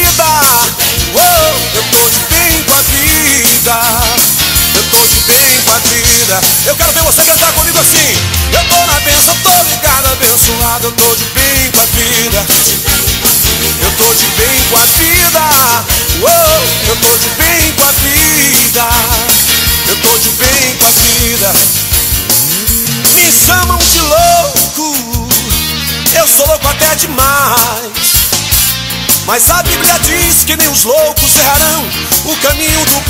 Oh, eu tô de bem com a vida. Eu tô de bem com a vida. Eu quero ver você cantar comigo assim. Eu tô na bênção, tô ligado, abençoado. Eu tô de bem com a vida. Eu tô de bem com a vida. Oh, eu tô de bem com a vida. Eu tô de bem com a vida. Me chamam de louco, eu sou louco até demais. Mas a Bíblia diz que nem os loucos errarão o caminho do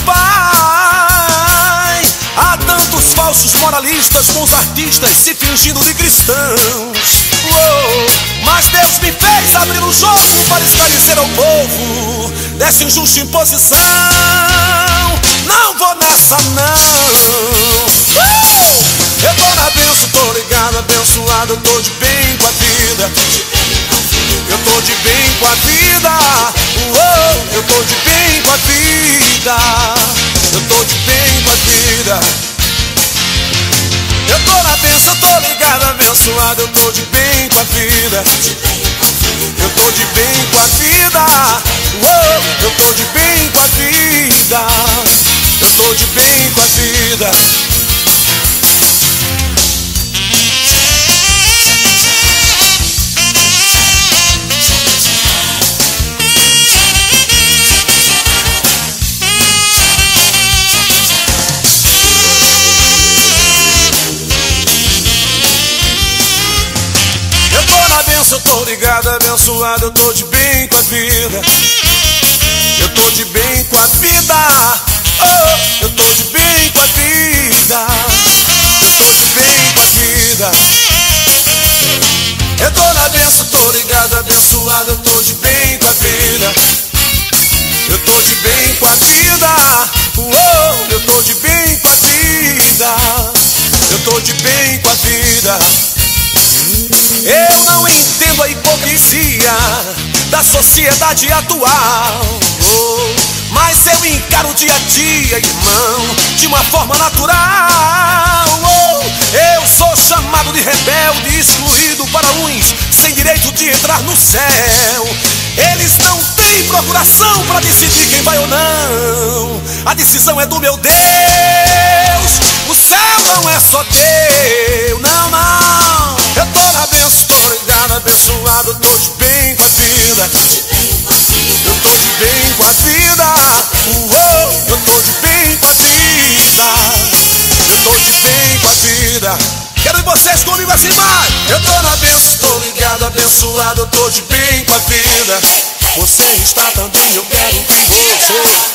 Pai. Há tantos falsos moralistas com os artistas se fingindo de cristãos. Mas Deus me fez abrir o jogo para esclarecer ao povo dessa injusta imposição. Não vou nessa não. Eu tô na bênção, tô ligado, abençoado. Eu tô de bem com a vida. Eu tô de bem com a vida. Eu tô de bem com a vida. Eu tô de bem com a vida. Eu tô na bênção, tô ligado, abençoado. Eu tô de bem com a vida. Eu tô de bem com a vida. Eu tô de bem com a vida. Eu tô de bem com a vida. Eu tô ligado, abençoado, eu tô de bem com a vida. Eu tô de bem com a vida. Oh, eu tô de bem com a vida. Eu tô de bem com a vida. Eu tô na bênção, tô ligado, abençoado, eu tô de bem com a vida. Eu tô de bem com a vida. Oh, eu tô de bem com a vida. Eu tô de bem com a vida. Eu não entendo a hipocrisia da sociedade atual, mas eu encaro o dia a dia, irmão, de uma forma natural. Eu sou chamado de rebelde, excluído para uns, sem direito de entrar no céu. Eles não têm procuração para decidir quem vai ou não. A decisão é do meu Deus. O céu não é só teu, não, não. Eu tô na bênção, tô ligado, abençoado. Tô de bem com a vida. Eu tô de bem com a vida. Eu tô de bem com a vida. Eu tô de bem com a vida. Quero ver vocês comigo assim, mais. Eu tô na bênção, tô ligado, abençoado. Eu tô de bem com a vida. Você está também, eu quero que você.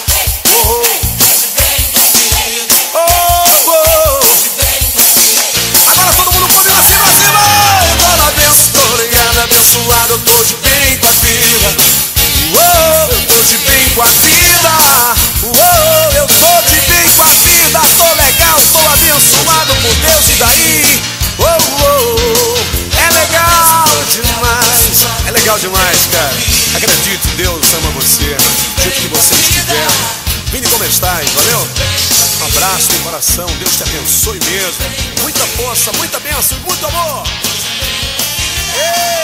Agora todo mundo comigo assim pra cima. Eu tô na bênção, tô ligado, abençoado. Eu tô de bem com a vida. Eu tô de bem com a vida. Eu tô de bem com a vida. Tô legal, tô abençoado por Deus. E daí? É legal demais. É legal demais, cara. Acredite, Deus ama você do jeito que você estiver. Vinde como estás, valeu? Um abraço no coração, Deus te abençoe mesmo. Muita força, muita bênção e muito amor.